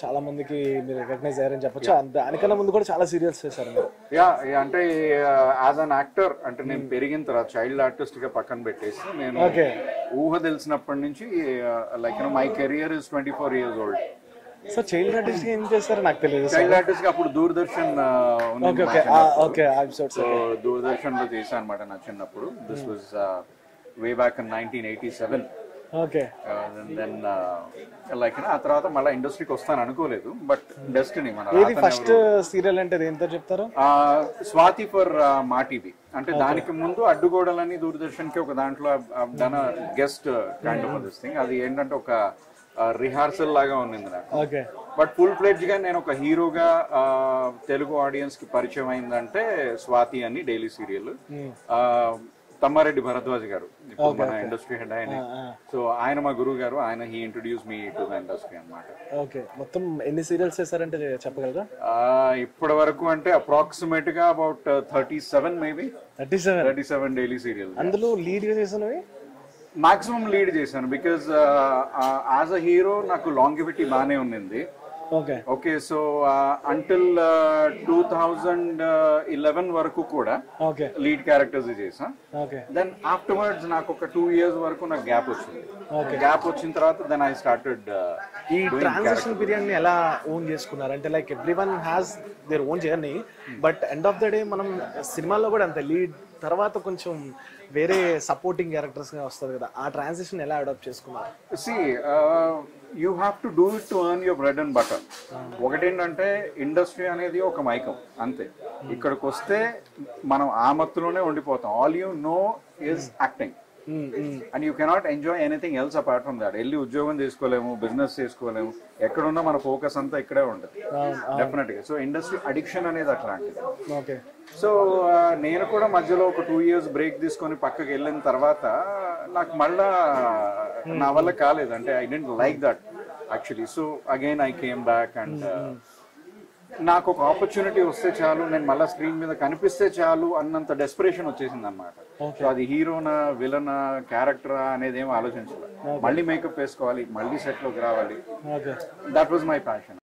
చాలా మందికి మీరు రికగ్నైజ్ అయ్యారని చెప్పొచ్చు. దానికన్నా ముందు కూడా చాలా సీరియల్స్ చేశారు మీరు. యా అంటే యాజ్ అన్ యాక్టర్ అంటే నేను పెరిగిన తర్వాత చైల్డ్ ఆర్టిస్ట్ గా పక్కన పెట్టేసి నేను ఊహ తెలిసినప్పటి నుంచి like my career is 24 years old. So child artist ఏం చేస్తారో నాకు తెలియదు. చైల్డ్ ఆర్టిస్ట్ గా అప్పుడు దూరదర్శన్ దూరదర్శన్ లో చేశాను అనమాట నా చిన్నప్పుడు. This was way back in 1987. Then like ఆ తర్వాత మళ్ళీ ఇండస్ట్రీకి వస్తాను అనుకోలేదు, బట్ డెస్టినీ. మన ఫస్ట్ సీరియల్ అంటే ఏంటో చెప్తారు? Swathi for Maa TV. అంటే దానికి ముందు అడ్డుగోడలని దూరదర్శన్ కి ఒక దాంట్లో done guest kind of this thing. అది ఏంటంటే ఒక రిహార్సల్ లాగా ఉన్నింది నాకు. బట్ ఫుల్ ఫ్లెడ్జ్ గా నేను ఒక హీరోగా తెలుగు ఆడియన్స్ కి పరిచయం అయిందంటే స్వాతి అని డైలీ సీరియల్. తమ్మారెడ్డి భరద్వాజ్ గారు ఇప్పుడు మన ఇండస్ట్రీ హెడ్ ఆయన. సో ఆయన మా గురువు గారు, ఆయన he introduce me to the industry అన్నమాట. ఓకే, మొత్తం ఎన్ని సీరియల్స్ చేశారంటే చెప్పగలరా? ఇప్పటి వరకు అంటే అప్రాక్సిమేట్ గా అబౌట్ 37 మేబీ 37 డైలీ సీరియల్. అందులో లీడ్ గా చేసినవి మాక్సిమం లీడ్ చేశాను. బికాజ్ యాజ్ అ హీరో నాకు లాంగివిటీ బానే ఉన్నింది. ఓకే, సో అంటిల్ 2011 వరకు కూడా లీడ్ క్యారెక్టర్స్ చేసా. దెన్ ఆఫ్టర్వర్డ్స్ నాకు ఒక 2 years వరకు నాకు గ్యాప్ వచ్చింది. గ్యాప్ వచ్చిన తర్వాత దెన్ ఐ స్టార్టెడ్. ఈ ట్రాన్సిషన్ పీరియడ్ ని ఎలా ఓన్ చేసుకున్నారు? అంటే like everyone has their own journey, but end of the day మనం సినిమాల్లో కూడా అంతే లీడ్ తర్వాత కొంచెం వేరే సపోర్టింగ్ క్యారెక్టర్స్ గా వస్తుంది కదా, ఆ ట్రాన్సిషన్ ఎలా అడాప్ట్ చేసుకున్నారు? See you have to do it to earn your bread and butter. ఒకటేంటంటే ఇండస్ట్రీ అనేది ఒక మైకం అంతే. ఇక్కడికి వస్తే మనం ఆ మత్తులోనే ఉండిపోతాం. All you know is acting and you cannot enjoy anything else apart from that. వెళ్ళి ఉద్యోగం చేసుకోలేము, బిజినెస్ చేసుకోలేము, ఎక్కడున్నా మన ఫోకస్ అంతా ఇక్కడే ఉంటుంది డెఫినెట్ గా. సో ఇండస్ట్రీ అడిక్షన్ అనేది అట్లాంటిది. సో నేను కూడా మధ్యలో ఒక 2 years బ్రేక్ తీసుకొని పక్కకి వెళ్ళిన తర్వాత నాకు మళ్ళా నా వల్ల కాలేదు. అంటే I didn't like that actually. So again I came back and నాకు ఒక ఆపర్చునిటీ వస్తే చాలు, నేను మళ్ళీ స్క్రీన్ మీద కనిపిస్తే చాలు అన్నంత డెస్పరేషన్ వచ్చేసింది అనమాట. సో అది హీరోనా విలనా క్యారెక్టరా అనేది ఏమో ఆలోచించాలి. మళ్ళీ మేకప్ వేసుకోవాలి, మళ్ళీ సెట్ లోకి రావాలి. That was my passion.